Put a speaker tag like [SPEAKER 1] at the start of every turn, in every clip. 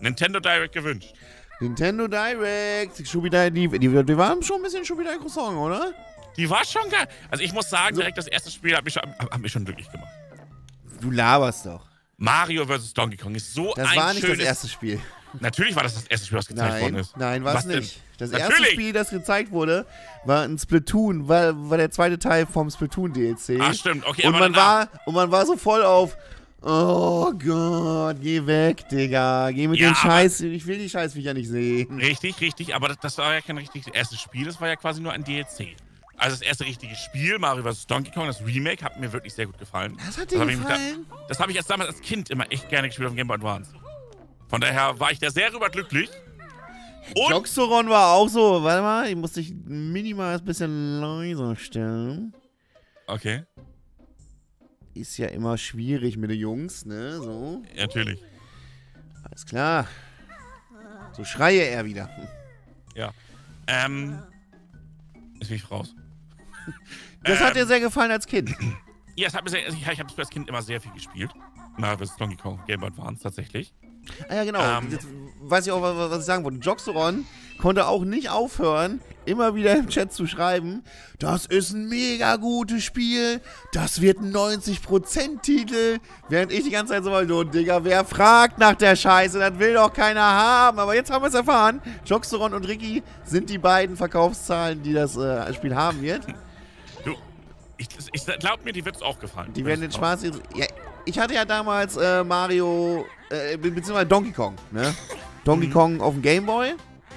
[SPEAKER 1] Nintendo Direct gewünscht.
[SPEAKER 2] Nintendo Direct. Die waren schon ein bisschen Shubidai Croissant, oder?
[SPEAKER 1] Die war schon geil. Also ich muss sagen, direkt das erste Spiel hat mich schon glücklich gemacht.
[SPEAKER 2] Du laberst doch.
[SPEAKER 1] Mario vs. Donkey Kong ist so
[SPEAKER 2] Das
[SPEAKER 1] ein
[SPEAKER 2] war nicht
[SPEAKER 1] schönes...
[SPEAKER 2] das erste Spiel.
[SPEAKER 1] Natürlich war das erste Spiel, was gezeigt worden ist.
[SPEAKER 2] Nein, war es
[SPEAKER 1] denn?
[SPEAKER 2] nicht. Das
[SPEAKER 1] Natürlich.
[SPEAKER 2] erste Spiel, das gezeigt wurde, war ein Splatoon, war der zweite Teil vom Splatoon DLC.
[SPEAKER 1] Ah, stimmt. Okay,
[SPEAKER 2] Und
[SPEAKER 1] aber
[SPEAKER 2] man war so voll auf, oh Gott, geh weg, Digga. Geh mit den Scheiß, ich will die Scheißviecher nicht sehen.
[SPEAKER 1] Richtig, aber das war ja kein richtiges erstes Spiel, das war ja quasi nur ein DLC. Also das erste richtige Spiel, Mario vs. Donkey Kong, das Remake, hat mir wirklich sehr gut gefallen.
[SPEAKER 2] Das hat dir gefallen?
[SPEAKER 1] Das habe ich damals als Kind immer echt gerne gespielt auf dem Game Boy Advance. Von daher war ich da sehr rüberglücklich. Und
[SPEAKER 2] Joxoron war auch so, warte mal, ich muss dich minimal ein bisschen leiser stellen.
[SPEAKER 1] Okay.
[SPEAKER 2] Ist ja immer schwierig mit den Jungs, ne, so.
[SPEAKER 1] Ja, natürlich.
[SPEAKER 2] Alles klar. So schreie er wieder.
[SPEAKER 1] Ja. Jetzt bin ich raus.
[SPEAKER 2] Das hat dir sehr gefallen als Kind.
[SPEAKER 1] Ja, es hat mir sehr, also ich habe als Kind immer sehr viel gespielt. Na, das ist Donkey Kong Game Boy Advance tatsächlich.
[SPEAKER 2] Ah ja, genau. Jetzt weiß ich auch, was ich sagen wollte. Joxoron konnte auch nicht aufhören, immer wieder im Chat zu schreiben, das ist ein mega gutes Spiel, das wird ein 90%-Titel. Während ich die ganze Zeit so mal so, Digga, wer fragt nach der Scheiße? Das will doch keiner haben. Aber jetzt haben wir es erfahren. Joxoron und Ricky sind die beiden Verkaufszahlen, die das Spiel haben wird.
[SPEAKER 1] Du, ich glaub mir, die wird es auch gefallen.
[SPEAKER 2] Die werden den Spaß... Ja, ich hatte ja damals Mario, beziehungsweise Donkey Kong, ne? Donkey Kong auf dem Game Boy.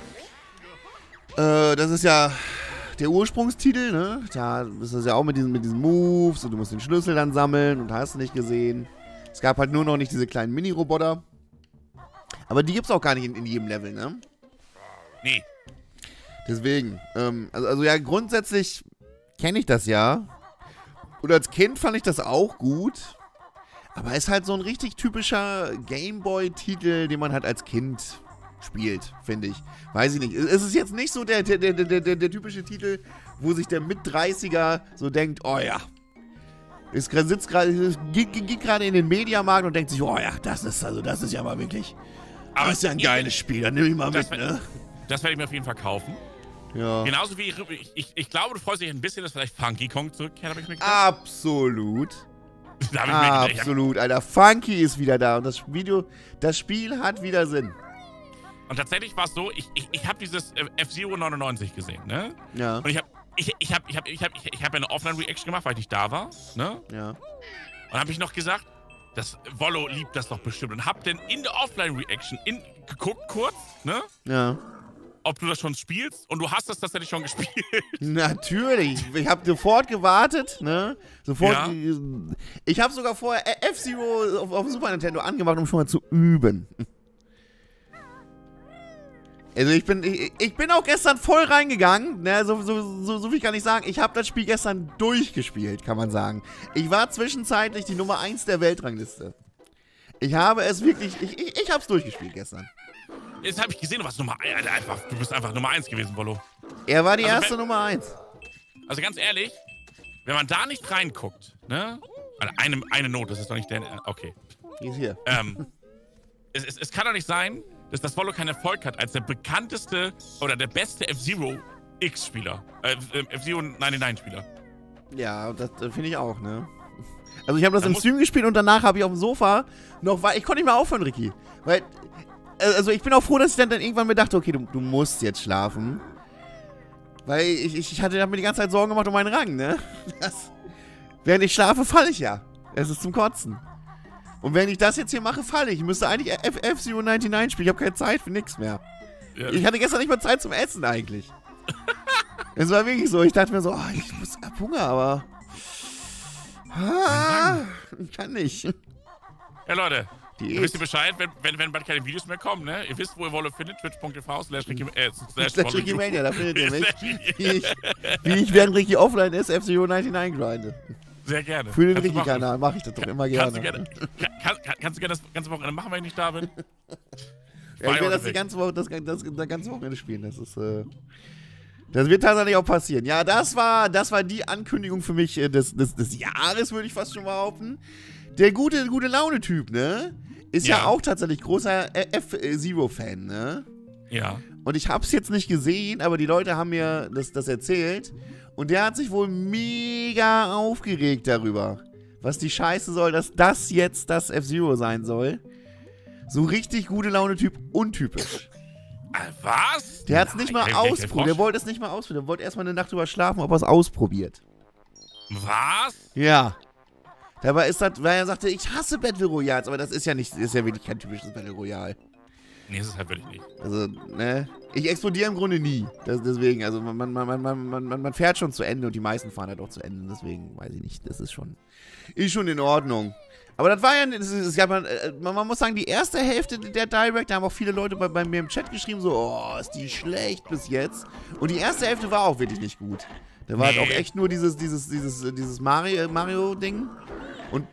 [SPEAKER 2] Das ist ja der Ursprungstitel, ne? Da ist das ja auch mit diesen Moves und du musst den Schlüssel dann sammeln und hast du nicht gesehen. Es gab halt nur noch nicht diese kleinen Mini-Roboter. Aber die gibt's auch gar nicht in jedem Level, ne?
[SPEAKER 1] Nee.
[SPEAKER 2] Deswegen, also ja, grundsätzlich kenne ich das ja. Und als Kind fand ich das auch gut. Aber ist halt so ein richtig typischer Gameboy-Titel, den man halt als Kind spielt, finde ich. Weiß ich nicht. Es ist jetzt nicht so der typische Titel, wo sich der Mit-30er so denkt, oh ja. Geht gerade in den Mediamarkt und denkt sich, oh ja, das ist ja mal wirklich. Aber das ist ja ein geiles Spiel, dann nehme ich mal mit, ne?
[SPEAKER 1] Das werde ich mir auf jeden Fall kaufen.
[SPEAKER 2] Ja.
[SPEAKER 1] Genauso wie ich glaube, du freust dich ein bisschen, dass vielleicht Funky Kong zurückkehrt, habe ich mir gedacht.
[SPEAKER 2] Absolut.
[SPEAKER 1] Absolut,
[SPEAKER 2] Alter. Funky ist wieder da und das Spiel hat wieder Sinn.
[SPEAKER 1] Und tatsächlich war es so, ich habe dieses F-Zero 99 gesehen, ne?
[SPEAKER 2] Ja.
[SPEAKER 1] Und ich hab eine Offline-Reaction gemacht, weil ich nicht da war, ne?
[SPEAKER 2] Ja.
[SPEAKER 1] Und habe ich noch gesagt, das Wollo liebt das doch bestimmt. Und hab dann in der Offline-Reaction geguckt kurz, ne?
[SPEAKER 2] Ja.
[SPEAKER 1] Ob du das schon spielst und du hast das tatsächlich schon gespielt.
[SPEAKER 2] Natürlich. Ich habe sofort gewartet, ne? Sofort. Ja. Ich habe sogar vorher F-Zero auf Super Nintendo angemacht, um schon mal zu üben. Also ich bin auch gestern voll reingegangen, ne? So viel kann ich sagen. Ich habe das Spiel gestern durchgespielt, kann man sagen. Ich war zwischenzeitlich die Nummer 1 der Weltrangliste. Ich habe es wirklich, ich habe es durchgespielt gestern.
[SPEAKER 1] Jetzt habe ich gesehen, du bist einfach Nummer 1 gewesen, Wollo.
[SPEAKER 2] Er war die erste Nummer 1.
[SPEAKER 1] Also ganz ehrlich, wenn man da nicht reinguckt, ne? Also eine Note, das ist doch nicht der... Okay.
[SPEAKER 2] Die ist hier.
[SPEAKER 1] Es kann doch nicht sein, dass das Wollo keinen Erfolg hat als der bekannteste oder der beste F-Zero X-Spieler. F-Zero 99-Spieler.
[SPEAKER 2] Ja, das finde ich auch, ne? Also ich habe das im Stream gespielt und danach habe ich auf dem Sofa ich konnte nicht mehr aufhören, Ricky. Weil... Also ich bin auch froh, dass ich dann irgendwann mir dachte, okay, du musst jetzt schlafen. Weil ich hatte mir die ganze Zeit Sorgen gemacht um meinen Rang, ne? Während ich schlafe, falle ich ja. Es ist zum Kotzen. Und wenn ich das jetzt hier mache, falle ich. Ich müsste eigentlich F-Zero 99 spielen. Ich habe keine Zeit für nichts mehr. Ja. Ich hatte gestern nicht mal Zeit zum Essen eigentlich. Es war wirklich so. Ich dachte mir so, ich hab Hunger, aber... kann nicht.
[SPEAKER 1] Ja, Leute. Ihr wisst Bescheid, wenn bald keine Videos mehr kommen, ne? Ihr wisst, wo ihr Wollo findet, twitch.tv/Ricky-Mania,
[SPEAKER 2] da findet ihr mich. Wie ich während Ricky offline ist, F-Zero 99 grinde.
[SPEAKER 1] Sehr gerne.
[SPEAKER 2] Für den Ricky-Kanal mache ich das doch immer gerne.
[SPEAKER 1] Kannst du gerne das ganze Wochenende machen, wenn ich nicht da bin?
[SPEAKER 2] Ja, ich werde das ganze Wochenende spielen. Das wird tatsächlich auch passieren. Ja, das war die Ankündigung für mich des Jahres, würde ich fast schon behaupten. Der gute Laune-Typ, ne? ist ja auch tatsächlich großer F-Zero-Fan, ne?
[SPEAKER 1] Ja.
[SPEAKER 2] Und ich hab's jetzt nicht gesehen, aber die Leute haben mir das erzählt. Und der hat sich wohl mega aufgeregt darüber, was die Scheiße soll, dass das jetzt das F-Zero sein soll. So richtig gute Laune-Typ, untypisch.
[SPEAKER 1] Was?
[SPEAKER 2] Der hat's nicht mal ausprobiert. Der wollte es nicht mal ausprobieren. Der wollte erstmal eine Nacht drüber schlafen, ob er es ausprobiert.
[SPEAKER 1] Was?
[SPEAKER 2] Ja. Dabei ist das, weil er sagte, ich hasse Battle Royals, aber das ist ja wirklich kein typisches Battle Royale.
[SPEAKER 1] Nee, das ist halt wirklich nicht.
[SPEAKER 2] Also, ne? Ich explodiere im Grunde nie. Deswegen, also man fährt schon zu Ende und die meisten fahren halt auch zu Ende. Deswegen, weiß ich nicht, das ist schon in Ordnung. Aber das war ja, man muss sagen, die erste Hälfte der Direct, da haben auch viele Leute bei mir im Chat geschrieben, so, oh, ist die schlecht bis jetzt. Und die erste Hälfte war auch wirklich nicht gut. Da war halt auch echt nur dieses Mario-Ding. Und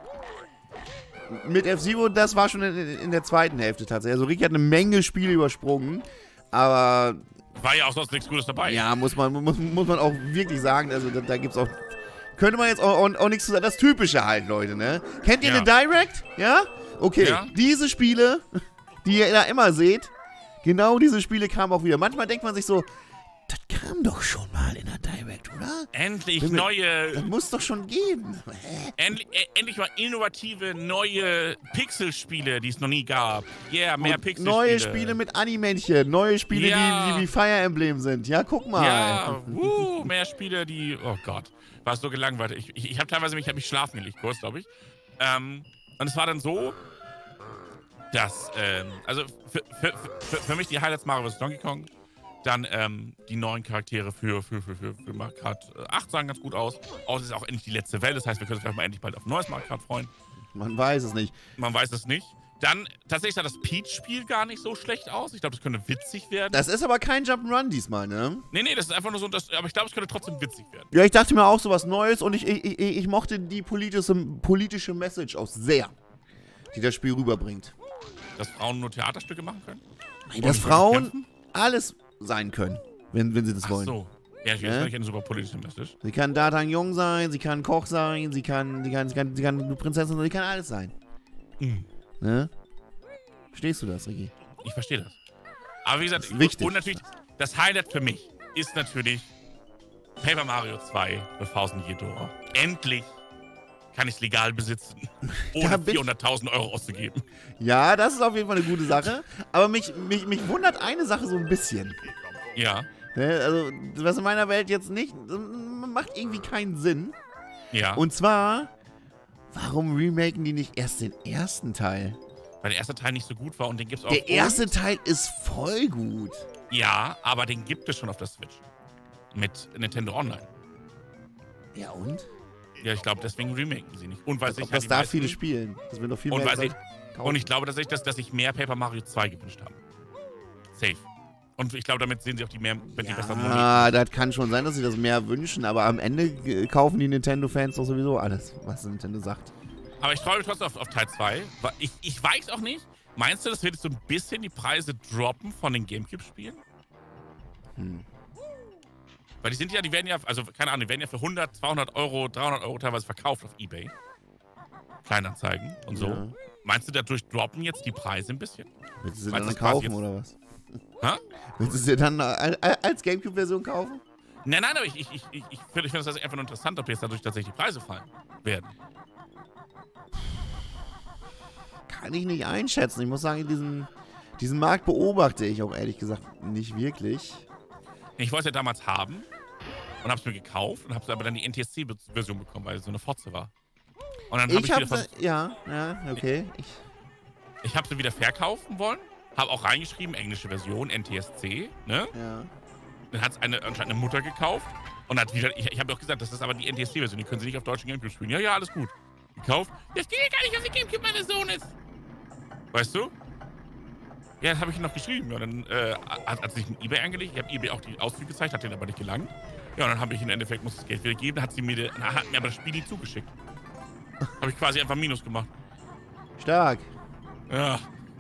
[SPEAKER 2] mit F-Zero, das war schon in der zweiten Hälfte tatsächlich. Also Ricky hat eine Menge Spiele übersprungen, aber...
[SPEAKER 1] War ja auch sonst nichts Gutes dabei.
[SPEAKER 2] Ja, muss man auch wirklich sagen, also da gibt's auch... Könnte man jetzt auch nichts zu sagen. Das Typische halt, Leute, ne? Kennt ihr eine Direct? Ja? Okay, diese Spiele, die ihr da immer seht, genau diese Spiele kamen auch wieder. Manchmal denkt man sich so, das kam doch schon mal in der Direct, oder?
[SPEAKER 1] Endlich neue...
[SPEAKER 2] Das muss doch schon geben.
[SPEAKER 1] Endlich mal innovative, neue Pixelspiele, die es noch nie gab. Yeah, mehr Pixelspiele.
[SPEAKER 2] Neue Spiele mit Animännchen, neue Spiele, die wie Fire Emblem sind. Ja, guck mal.
[SPEAKER 1] Ja, mehr Spiele, die... Oh Gott, war so gelangweilt. Ich habe teilweise mich schlafen gelegt, kurz, glaube ich. Und es war dann so, dass... also für mich die Highlights Mario vs. Donkey Kong. Dann die neuen Charaktere für Mario Kart 8 sahen ganz gut aus. Außer es ist auch endlich die letzte Welle. Das heißt, wir können uns vielleicht mal endlich bald auf ein neues Mario Kart freuen.
[SPEAKER 2] Man weiß es nicht.
[SPEAKER 1] Man weiß es nicht. Dann, tatsächlich sah das Peach-Spiel gar nicht so schlecht aus. Ich glaube, das könnte witzig werden.
[SPEAKER 2] Das ist aber kein Jump'n'Run diesmal, ne?
[SPEAKER 1] Nee, das ist einfach nur so, aber ich glaube, es könnte trotzdem witzig werden.
[SPEAKER 2] Ja, ich dachte mir auch so was Neues und ich mochte die politische Message auch sehr, die das Spiel rüberbringt.
[SPEAKER 1] Dass Frauen nur Theaterstücke machen können?
[SPEAKER 2] Dass Frauen alles sein können, wenn sie das wollen.
[SPEAKER 1] Ach so. Ja, ich weiß nicht, eine super politische Message.
[SPEAKER 2] Sie kann Datang Jung sein, sie kann Koch sein, sie kann Prinzessin sein, sie kann alles sein. Ne? Verstehst du das, Ricky?
[SPEAKER 1] Ich verstehe das. Aber wie gesagt,
[SPEAKER 2] wichtig.
[SPEAKER 1] Und natürlich, das Highlight für mich ist natürlich Paper Mario 2 für 1000 Year. Endlich kann ich es legal besitzen, ohne 400.000 € auszugeben.
[SPEAKER 2] Ja, das ist auf jeden Fall eine gute Sache. Aber mich wundert eine Sache so ein bisschen.
[SPEAKER 1] Ja.
[SPEAKER 2] Also, was in meiner Welt jetzt nicht, macht irgendwie keinen Sinn.
[SPEAKER 1] Ja.
[SPEAKER 2] Und zwar, warum remaken die nicht erst den ersten Teil?
[SPEAKER 1] Weil der erste Teil nicht so gut war und den gibt's auch.
[SPEAKER 2] Der erste Teil ist voll gut.
[SPEAKER 1] Ja, aber den gibt es schon auf der Switch. Mit Nintendo Online.
[SPEAKER 2] Ja, und?
[SPEAKER 1] Ja, ich glaube, deswegen remaken sie nicht. Und weil sich
[SPEAKER 2] das darf viele spielen. Das will doch viel mehr kaufen.
[SPEAKER 1] Und ich glaube tatsächlich, dass sich mehr Paper Mario 2 gewünscht haben. Safe. Und ich glaube, damit sehen sie auch die besseren Moneten.
[SPEAKER 2] Ah, das kann schon sein, dass sie das mehr wünschen, aber am Ende kaufen die Nintendo-Fans doch sowieso alles, was Nintendo sagt.
[SPEAKER 1] Aber ich freue mich trotzdem auf Teil 2. Ich weiß auch nicht, meinst du, das wird so ein bisschen die Preise droppen von den Gamecube-Spielen? Weil die werden ja, also keine Ahnung, die werden ja für 100, 200 €, 300 € teilweise verkauft auf EBay. Kleinanzeigen und so. Ja. Meinst du, dadurch droppen jetzt die Preise ein bisschen?
[SPEAKER 2] Willst du sie dann kaufen oder was?
[SPEAKER 1] Hä?
[SPEAKER 2] Willst du sie dann als Gamecube-Version kaufen?
[SPEAKER 1] Nein, aber ich finde das einfach nur interessant, ob jetzt dadurch tatsächlich die Preise fallen werden.
[SPEAKER 2] Kann ich nicht einschätzen. Ich muss sagen, diesen Markt beobachte ich auch ehrlich gesagt nicht wirklich.
[SPEAKER 1] Ich wollte es ja damals haben und habe es mir gekauft und habe aber dann die NTSC-Version bekommen, weil es so eine Fotze war. Und dann habe ich wieder versucht,
[SPEAKER 2] okay.
[SPEAKER 1] Ich habe sie wieder verkaufen wollen, habe auch reingeschrieben, englische Version, NTSC, ne?
[SPEAKER 2] Ja.
[SPEAKER 1] Dann hat es anscheinend eine Mutter gekauft und hat wieder, ich habe auch gesagt, das ist aber die NTSC-Version, die können sie nicht auf deutschen Gamecube spielen. Ja, alles gut. Gekauft. Das geht ja gar nicht, auf der Gamecube meines Sohnes. Weißt du? Ja, das habe ich ihm noch geschrieben. Ja, dann hat sich ein eBay angelegt. Ich habe eBay auch die Auszüge gezeigt, hat den aber nicht gelangt. Ja, und dann habe ich im Endeffekt, muss das Geld wieder geben. Hat mir aber das Spiel nie zugeschickt. Habe ich quasi einfach Minus gemacht.
[SPEAKER 2] Stark.
[SPEAKER 1] Ja.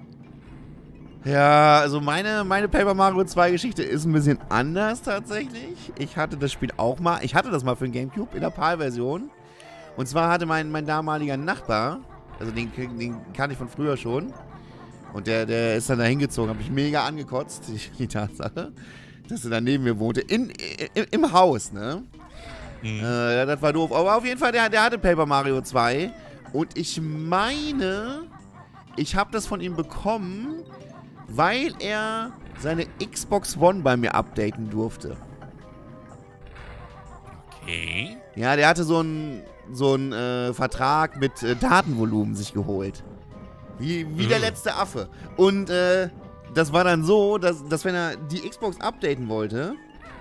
[SPEAKER 2] Ja, also meine Paper Mario 2 Geschichte ist ein bisschen anders tatsächlich. Ich hatte das Spiel auch mal, ich hatte das mal für den Gamecube in der PAL-Version. Und zwar hatte mein damaliger Nachbar, also den kannte ich von früher schon, Und der ist dann da hingezogen, habe mich mega angekotzt, die Tatsache, dass er dann neben mir wohnte. Im Haus, ne? Das war doof. Aber auf jeden Fall, der hatte Paper Mario 2. Und ich meine, ich habe das von ihm bekommen, weil er seine Xbox One bei mir updaten durfte.
[SPEAKER 1] Okay.
[SPEAKER 2] Ja, der hatte so einen Vertrag mit Datenvolumen sich geholt. Wie der letzte Affe. Und das war dann so, dass wenn er die Xbox updaten wollte,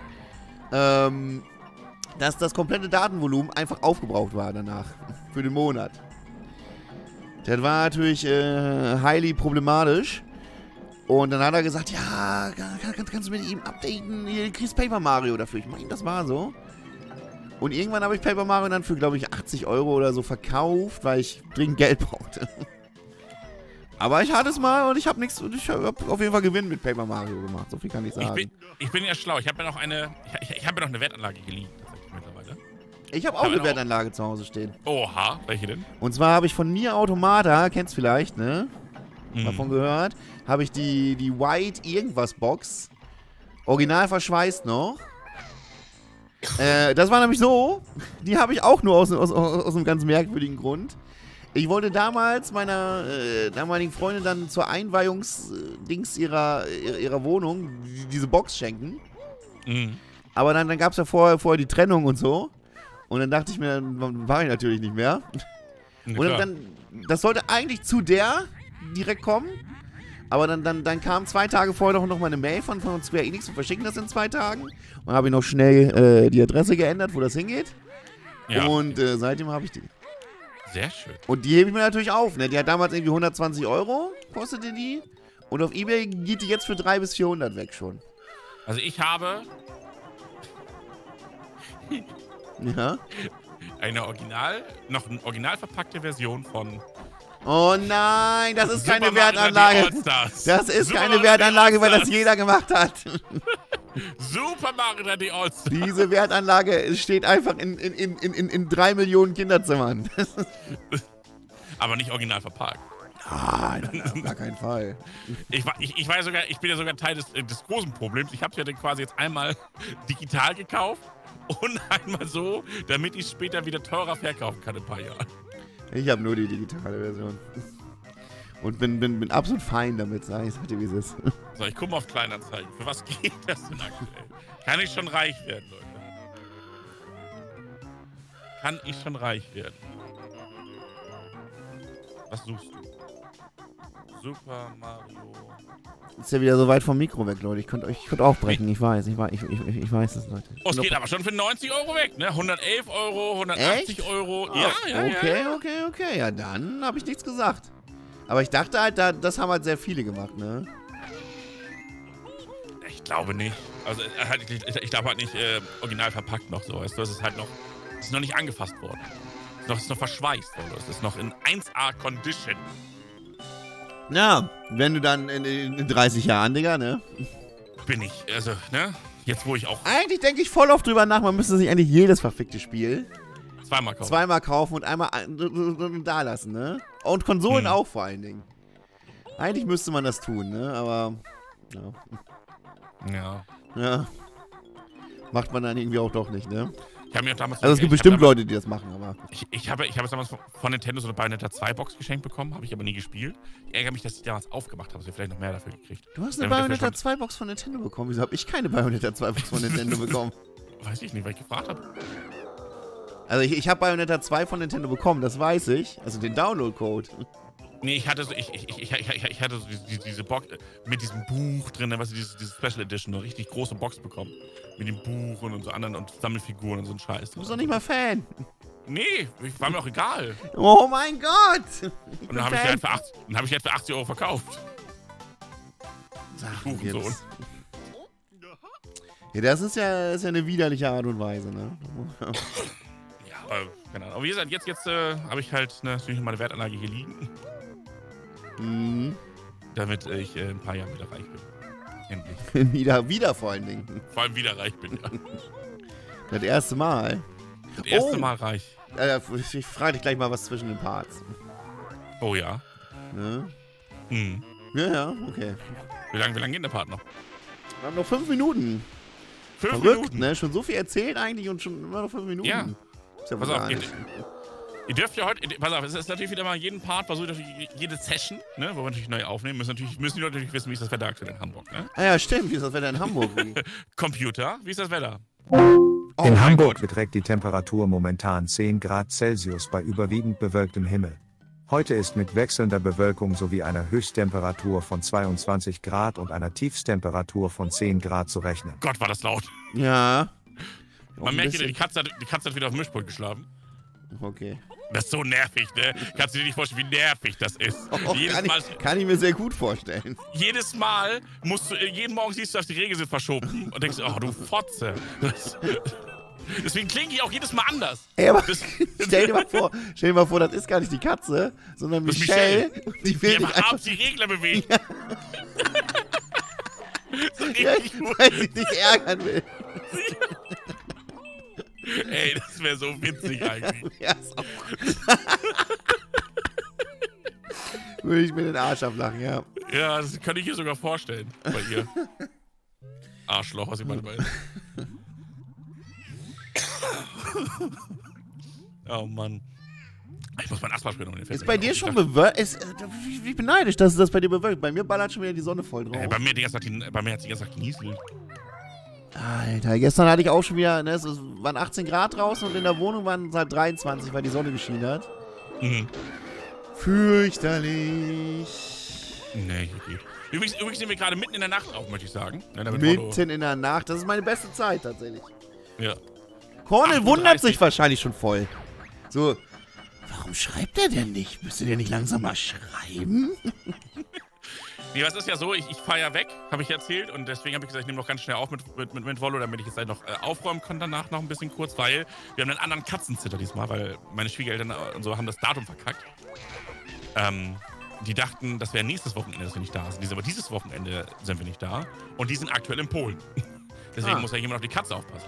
[SPEAKER 2] dass das komplette Datenvolumen einfach aufgebraucht war danach. Für den Monat. Das war natürlich highly problematisch. Und dann hat er gesagt, ja, kannst du mit ihm updaten? Du kriegst Paper Mario dafür. Ich meine, das war so. Und irgendwann habe ich Paper Mario dann für, glaube ich, 80 € oder so verkauft, weil ich dringend Geld brauchte. Aber ich hatte es mal und ich habe nichts, und ich habe auf jeden Fall Gewinn mit Paper Mario gemacht. So viel kann ich sagen.
[SPEAKER 1] Ich bin ja schlau. Ich habe ja noch eine Wertanlage geliehen, tatsächlich mittlerweile.
[SPEAKER 2] Ich habe auch eine Wertanlage zu Hause stehen.
[SPEAKER 1] Oha, welche denn?
[SPEAKER 2] Und zwar habe ich von Nier Automata, kennst vielleicht, ne? Davon gehört, habe ich die White Irgendwas Box, original verschweißt noch. Das war nämlich so, die habe ich auch nur aus einem ganz merkwürdigen Grund. Ich wollte damals meiner damaligen Freundin dann zur Einweihungsdings ihrer Wohnung diese Box schenken. Aber dann gab es ja vorher die Trennung und so. Und dann dachte ich mir, dann war ich natürlich nicht mehr. Und dann, das sollte eigentlich zu der direkt kommen. Aber dann kam 2 Tage vorher doch noch mal eine Mail von Square Enix und verschicken das in 2 Tagen. Und habe ich noch schnell die Adresse geändert, wo das hingeht. Ja. Und seitdem habe ich die.
[SPEAKER 1] Sehr schön.
[SPEAKER 2] Und die hebe ich mir natürlich auf, ne? Die hat damals irgendwie 120 €, kostete die. Und auf Ebay geht die jetzt für 300 bis 400 weg schon.
[SPEAKER 1] Also ich habe...
[SPEAKER 2] Ja?
[SPEAKER 1] Eine noch eine original verpackte Version von...
[SPEAKER 2] Oh nein, das ist keine Wertanlage. Das ist keine Wertanlage, weil das jeder gemacht hat.
[SPEAKER 1] Super Mario 3D All-Stars.
[SPEAKER 2] Diese Wertanlage steht einfach in 3 Millionen Kinderzimmern.
[SPEAKER 1] Aber nicht original verpackt.
[SPEAKER 2] Nein, auf gar keinen Fall.
[SPEAKER 1] Ich bin ja sogar Teil des großen Problems. Ich habe es ja dann quasi jetzt einmal digital gekauft und einmal so, damit ich es später wieder teurer verkaufen kann in ein paar Jahren.
[SPEAKER 2] Ich habe nur die digitale Version. Und bin absolut fein damit, sag ich dir, wie es ist.
[SPEAKER 1] So, ich gucke mal auf Kleinanzeigen. Für was geht das denn aktuell? Kann ich schon reich werden, Leute? Kann ich schon reich werden? Was suchst du? Super Mario.
[SPEAKER 2] Ist ja wieder so weit vom Mikro weg, Leute. Ich könnte auch brechen. Ich weiß es, Leute.
[SPEAKER 1] Oh, es geht aber schon für 90 € weg, ne? 111 €, 180
[SPEAKER 2] Echt?
[SPEAKER 1] €.
[SPEAKER 2] Oh, ja. Okay. Ja, dann habe ich nichts gesagt. Aber ich dachte halt, das haben halt sehr viele gemacht, ne?
[SPEAKER 1] Ich glaube nicht. Also, ich glaube halt nicht original verpackt noch so. Weißt du, es ist halt noch, ist noch nicht angefasst worden. Es ist noch verschweißt worden. Es ist noch in 1A Condition.
[SPEAKER 2] Ja, wenn du dann in 30 Jahren, Digga, ne?
[SPEAKER 1] Bin ich. Also, ne? Jetzt, wo ich auch...
[SPEAKER 2] Eigentlich denke ich voll oft drüber nach, man müsste sich eigentlich jedes verfickte Spiel
[SPEAKER 1] zweimal kaufen
[SPEAKER 2] und einmal da lassen, ne? Und Konsolen auch vor allen Dingen. Eigentlich müsste man das tun, ne? Aber, ja. Macht man dann irgendwie auch doch nicht, ne?
[SPEAKER 1] Ich habe mir auch damals...
[SPEAKER 2] Also es gibt bestimmt Leute, die das machen, aber...
[SPEAKER 1] Ich habe damals von Nintendo so eine Bayonetta 2 Box geschenkt bekommen, habe ich aber nie gespielt. Ich ärgere mich, dass ich damals aufgemacht habe, dass wir vielleicht noch mehr dafür gekriegt.
[SPEAKER 2] Du hast eine Bayonetta 2 Box von Nintendo bekommen. Wieso habe ich keine Bayonetta 2 Box von Nintendo bekommen?
[SPEAKER 1] Weiß ich nicht, weil ich gefragt habe.
[SPEAKER 2] Also ich habe Bayonetta 2 von Nintendo bekommen, das weiß ich. Also den Download-Code.
[SPEAKER 1] Nee, ich hatte so diese Box mit diesem Buch drin, was diese Special Edition, eine richtig große Box bekommen. Mit dem Buch und so anderen und Sammelfiguren und so ein Scheiß.
[SPEAKER 2] Du bist doch nicht mal Fan.
[SPEAKER 1] Nee, war mir auch egal.
[SPEAKER 2] Oh mein Gott!
[SPEAKER 1] Und dann habe ich halt für 80 € verkauft.
[SPEAKER 2] Hurensohn. Ja, das ist ja eine widerliche Art und Weise, ne?
[SPEAKER 1] Ja, aber keine Ahnung. Aber wie gesagt, jetzt habe ich halt natürlich meine Wertanlage hier liegen. Damit ich in ein paar Jahren wieder reich bin. Endlich.
[SPEAKER 2] wieder vor allen Dingen.
[SPEAKER 1] Vor allem wieder reich bin, ja.
[SPEAKER 2] Das erste Mal.
[SPEAKER 1] Das erste Mal reich.
[SPEAKER 2] Ich frage dich gleich mal was zwischen den Parts.
[SPEAKER 1] Oh ja.
[SPEAKER 2] Ne? Ja, okay.
[SPEAKER 1] Wie lange geht der Part noch?
[SPEAKER 2] Wir haben noch 5 Minuten.
[SPEAKER 1] 5
[SPEAKER 2] Verrückt,
[SPEAKER 1] Minuten.
[SPEAKER 2] ne? Schon so viel erzählt eigentlich und schon immer noch 5 Minuten.
[SPEAKER 1] Ja.
[SPEAKER 2] Ist ja
[SPEAKER 1] Pass
[SPEAKER 2] wohl
[SPEAKER 1] auf,
[SPEAKER 2] gar nicht.
[SPEAKER 1] ihr dürft ja heute, pass auf, es ist natürlich wieder mal jeden Part, versucht natürlich jede Session, ne, wo wir natürlich neu aufnehmen, müssen die Leute natürlich wissen, wie ist das Wetter aktuell in Hamburg, ne?
[SPEAKER 2] Ah ja, stimmt. Wie ist das Wetter in Hamburg?
[SPEAKER 1] Computer, wie ist das Wetter?
[SPEAKER 2] Oh
[SPEAKER 3] In
[SPEAKER 2] mein
[SPEAKER 3] Hamburg
[SPEAKER 2] Gott.
[SPEAKER 3] beträgt die Temperatur momentan 10 Grad Celsius bei überwiegend bewölktem Himmel. Heute ist mit wechselnder Bewölkung sowie einer Höchsttemperatur von 22 Grad und einer Tiefsttemperatur von 10 Grad zu rechnen.
[SPEAKER 1] Gott, war das laut.
[SPEAKER 2] Ja.
[SPEAKER 1] Man merkt wieder, die Katze hat wieder auf dem Mischpult geschlafen.
[SPEAKER 2] Okay.
[SPEAKER 1] Das ist so nervig, ne? Kannst du dir nicht vorstellen, wie nervig das ist.
[SPEAKER 2] Oh,
[SPEAKER 1] jedes Mal,
[SPEAKER 2] kann ich mir sehr gut vorstellen.
[SPEAKER 1] jedes Mal musst du, jeden Morgen siehst du, dass die Regeln sind verschoben und denkst, oh, du Fotze. Deswegen klinge ich auch jedes Mal anders.
[SPEAKER 2] Ey, aber
[SPEAKER 1] Das-
[SPEAKER 2] stell dir mal vor, das ist gar nicht die Katze, sondern
[SPEAKER 1] Das ist
[SPEAKER 2] Michelle.
[SPEAKER 1] Michelle.
[SPEAKER 2] Und die
[SPEAKER 1] Die
[SPEAKER 2] will dich
[SPEAKER 1] einfach
[SPEAKER 2] einfach,
[SPEAKER 1] abends die Regler bewegen. So
[SPEAKER 2] ja,
[SPEAKER 1] richtig gut.
[SPEAKER 2] weil sie dich ärgern will.
[SPEAKER 1] Ey, das wäre so witzig eigentlich.
[SPEAKER 2] Ja, ist auch. Würde ich mir den Arsch ablachen, ja.
[SPEAKER 1] Ja, das kann ich mir sogar vorstellen bei ihr. Arschloch, was ich meine. Oh Mann. Ich muss mein Asthma spielen.
[SPEAKER 2] Ist bei dir schon bewölkt? Wie beneidisch, dass das bei dir bewölkt. Bei mir ballert schon wieder die Sonne voll drauf.
[SPEAKER 1] Bei mir hat die ganze Tag genieselt.
[SPEAKER 2] Alter, gestern hatte ich auch schon wieder, ne, es waren 18 Grad draußen und in der Wohnung waren es halt 23, weil die Sonne geschienen hat.
[SPEAKER 1] Mhm.
[SPEAKER 2] Fürchterlich.
[SPEAKER 1] Nee, geht. Übrigens nehmen wir gerade mitten in der Nacht auf, möchte ich sagen. Ja, damit Motto-
[SPEAKER 2] Mitten in der Nacht, das ist meine beste Zeit tatsächlich.
[SPEAKER 1] Ja.
[SPEAKER 2] Cornel
[SPEAKER 1] 38.
[SPEAKER 2] wundert sich wahrscheinlich schon voll. So, warum schreibt er denn nicht? Müsste der nicht langsam mal schreiben?
[SPEAKER 1] Nee, was ist ja so, ich fahre ja weg, habe ich erzählt, und deswegen habe ich gesagt, ich nehme noch ganz schnell auf mit Volo, damit ich jetzt halt noch aufräumen kann danach noch ein bisschen kurz, weil wir haben einen anderen Katzenzitter diesmal, weil meine Schwiegereltern und so haben das Datum verkackt. Die dachten, das wäre nächstes Wochenende, dass wir nicht da sind. Aber dieses Wochenende sind wir nicht da und die sind aktuell in Polen. Deswegen muss ja jemand auf die Katze aufpassen.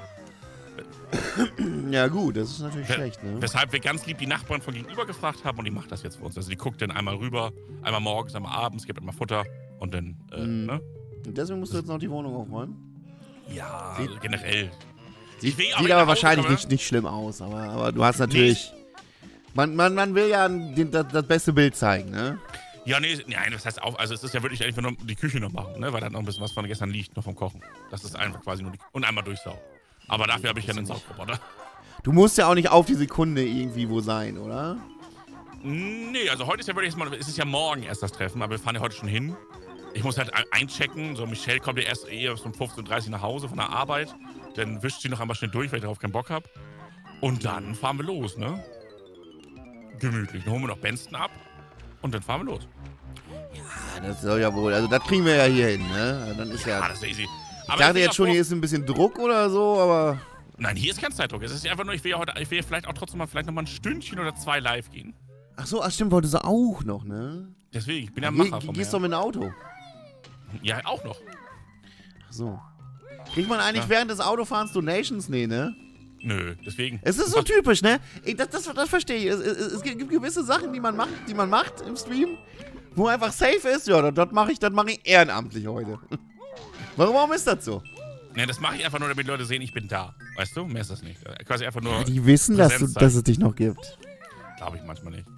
[SPEAKER 2] Ja gut, das ist natürlich schlecht, ne?
[SPEAKER 1] Weshalb wir ganz lieb die Nachbarn von gegenüber gefragt haben und die macht das jetzt für uns. Also die guckt dann einmal rüber, einmal morgens, einmal abends, gibt einmal Futter und dann, ne?
[SPEAKER 2] Und deswegen musst du jetzt noch die Wohnung aufräumen?
[SPEAKER 1] Ja, also generell.
[SPEAKER 2] Sieht
[SPEAKER 1] will
[SPEAKER 2] aber
[SPEAKER 1] nach Hause
[SPEAKER 2] wahrscheinlich
[SPEAKER 1] kommen,
[SPEAKER 2] nicht schlimm aus, aber du hast natürlich... Man will ja das beste Bild zeigen, ne?
[SPEAKER 1] Ja, nee, das heißt auch, also es ist ja wirklich einfach nur die Küche noch machen, ne? Weil da noch ein bisschen was von gestern liegt, noch vom Kochen. Das ist einfach quasi nur und einmal durchsaugen. Aber dafür habe ich ja einen Saugroboter.
[SPEAKER 2] Du musst ja auch nicht auf die Sekunde irgendwie wo sein, oder?
[SPEAKER 1] Nee, also heute ist ja wirklich es ist ja morgen erst das Treffen, aber wir fahren ja heute schon hin. Ich muss halt einchecken, so Michelle kommt ja erst eher um 15:30 Uhr nach Hause von der Arbeit. Dann wischt sie noch einmal schnell durch, weil ich darauf keinen Bock habe. Und dann fahren wir los, ne? Gemütlich. Dann holen wir noch Benston ab und dann fahren wir los.
[SPEAKER 2] Ja, das soll ja wohl, also das kriegen wir ja hier hin, ne? Also dann ist ja...
[SPEAKER 1] Ah, das ist ja easy.
[SPEAKER 2] Ich dachte jetzt schon, hier ist ein bisschen Druck oder so, aber...
[SPEAKER 1] Nein, hier ist kein Zeitdruck. Es ist einfach nur, ich will vielleicht auch trotzdem vielleicht noch mal ein Stündchen oder 2 live gehen.
[SPEAKER 2] Ach so, stimmt, wolltest du auch noch, ne?
[SPEAKER 1] Deswegen, ich bin ja Macher vom
[SPEAKER 2] Gehst doch mit dem Auto.
[SPEAKER 1] Ja, auch noch.
[SPEAKER 2] Ach so. Kriegt man eigentlich während des Autofahrens Donations? Nee, ne?
[SPEAKER 1] Nö, deswegen.
[SPEAKER 2] Es ist so typisch, ne? Das verstehe ich. Es gibt gewisse Sachen, die man macht im Stream, wo einfach safe ist. Ja, das mache ich ehrenamtlich heute. Warum ist das so?
[SPEAKER 1] Ne, das mache ich einfach nur, damit die Leute sehen, ich bin da. Weißt du? Mehr ist das nicht. Quasi einfach nur.
[SPEAKER 2] Ja, die wissen, dass
[SPEAKER 1] Präsenz
[SPEAKER 2] es dich noch gibt.
[SPEAKER 1] Glaube ich manchmal nicht.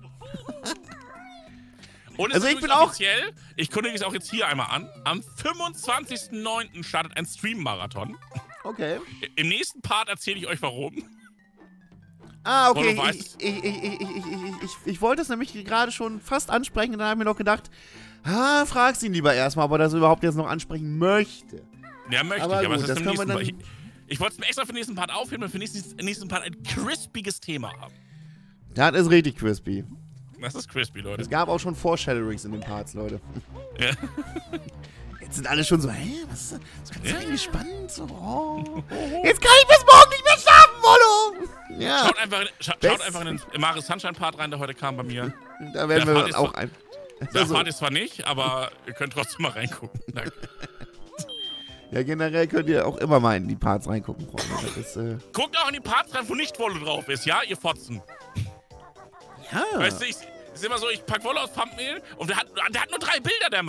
[SPEAKER 1] Und es
[SPEAKER 2] Also
[SPEAKER 1] ist
[SPEAKER 2] ich bin
[SPEAKER 1] übrigens
[SPEAKER 2] auch-
[SPEAKER 1] offiziell, ich kündige es auch jetzt hier einmal an, am 25.09. startet ein Stream-Marathon.
[SPEAKER 2] Okay.
[SPEAKER 1] Im nächsten Part erzähle ich euch warum.
[SPEAKER 2] Ah, okay.
[SPEAKER 1] Volo weiß.
[SPEAKER 2] Ich wollte es nämlich gerade schon fast ansprechen und dann habe ich mir noch gedacht, frag's ihn lieber erstmal, ob er das überhaupt jetzt noch ansprechen möchte.
[SPEAKER 1] Ja, möchte
[SPEAKER 2] Aber
[SPEAKER 1] ich, aber
[SPEAKER 2] gut,
[SPEAKER 1] es
[SPEAKER 2] das
[SPEAKER 1] ist im
[SPEAKER 2] können wir
[SPEAKER 1] nächsten
[SPEAKER 2] dann-
[SPEAKER 1] Part. Ich wollte es mir extra für den nächsten Part aufheben und für den nächsten Part ein crispiges Thema haben.
[SPEAKER 2] Das ist richtig crispy.
[SPEAKER 1] Das ist crispy, Leute.
[SPEAKER 2] Es gab auch schon Foreshadowings in den Parts, Leute.
[SPEAKER 1] Ja.
[SPEAKER 2] Jetzt sind alle schon so, was könnte sein, gespannt? So, Jetzt kann ich bis morgen nicht mehr schlafen, Wollo! Ja,
[SPEAKER 1] Schaut einfach in den Maris Sunshine Part rein, der heute kam bei mir.
[SPEAKER 2] da werden
[SPEAKER 1] der
[SPEAKER 2] wir
[SPEAKER 1] Part
[SPEAKER 2] dann
[SPEAKER 1] ist
[SPEAKER 2] auch
[SPEAKER 1] so-
[SPEAKER 2] ein...
[SPEAKER 1] Da
[SPEAKER 2] Also,
[SPEAKER 1] erfahrt ihr zwar nicht, aber ihr könnt trotzdem mal reingucken. Danke.
[SPEAKER 2] ja, generell könnt ihr auch immer mal in die Parts reingucken, Freunde. Das ist,
[SPEAKER 1] Guckt auch in die Parts rein, wo nicht Wolle drauf ist, ja, ihr Fotzen.
[SPEAKER 2] ja.
[SPEAKER 1] Weißt du, es ist immer so, ich pack Wolle aus Pumpmehl und der hat nur 3 Bilder, der Mann.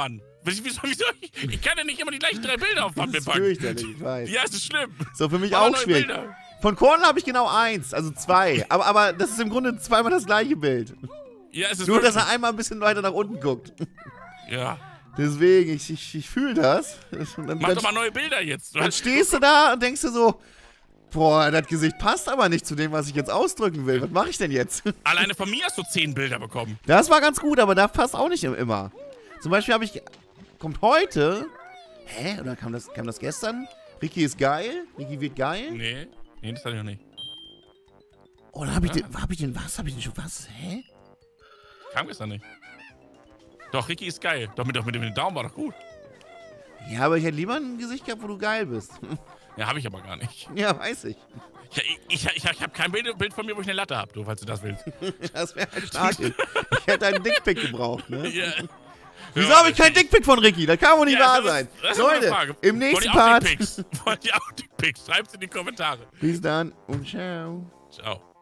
[SPEAKER 1] Wieso? Ich kann ja nicht immer die gleichen 3 Bilder auf
[SPEAKER 2] Das
[SPEAKER 1] Thumbnail
[SPEAKER 2] ist
[SPEAKER 1] packen.
[SPEAKER 2] fürchterlich, ich weiß.
[SPEAKER 1] Ja, es ist schlimm.
[SPEAKER 2] So, für mich
[SPEAKER 1] Mach
[SPEAKER 2] auch
[SPEAKER 1] neue
[SPEAKER 2] schwierig.
[SPEAKER 1] Bilder.
[SPEAKER 2] Von Korn habe ich genau 1, also 2. Aber das ist im Grunde zweimal das gleiche Bild.
[SPEAKER 1] Ja, es ist
[SPEAKER 2] Nur, dass
[SPEAKER 1] wirklich-
[SPEAKER 2] er einmal ein bisschen weiter nach unten guckt.
[SPEAKER 1] Ja.
[SPEAKER 2] Deswegen, ich fühle das. Und dann,
[SPEAKER 1] Mach doch mal neue Bilder jetzt.
[SPEAKER 2] dann stehst du da und denkst dir so, boah, das Gesicht passt aber nicht zu dem, was ich jetzt ausdrücken will. Was mache ich denn jetzt?
[SPEAKER 1] Alleine von mir hast du 10 Bilder bekommen.
[SPEAKER 2] Das war ganz gut, aber das passt auch nicht immer. Zum Beispiel habe ich, kommt heute, hä? Oder kam das gestern? Ricky ist geil, Ricky wird geil.
[SPEAKER 1] Nee, das hatte ich noch nicht.
[SPEAKER 2] Oder habe ich den, was? Hä?
[SPEAKER 1] Kam gestern nicht. Doch, Ricky ist geil. Doch, mit dem Daumen war doch gut.
[SPEAKER 2] Ja, aber ich hätte lieber ein Gesicht gehabt, wo du geil bist.
[SPEAKER 1] Ja, habe ich aber gar nicht.
[SPEAKER 2] Ja, weiß ich.
[SPEAKER 1] Ich habe kein Bild von mir, wo ich eine Latte habe, falls du das willst.
[SPEAKER 2] Das wäre halt stark. Ich hätte einen Dickpick gebraucht, ne?
[SPEAKER 1] Ja.
[SPEAKER 2] Wieso habe ich keinen Dickpick von Ricky? Das kann wohl nicht wahr sein.
[SPEAKER 1] Das ist eine
[SPEAKER 2] Leute,
[SPEAKER 1] Frage.
[SPEAKER 2] im nächsten
[SPEAKER 1] Wollt ihr auch
[SPEAKER 2] Part.
[SPEAKER 1] Dickpics? Wollt ihr auch Dickpics? Schreibt's in die Kommentare.
[SPEAKER 2] Bis dann und ciao.
[SPEAKER 1] Ciao.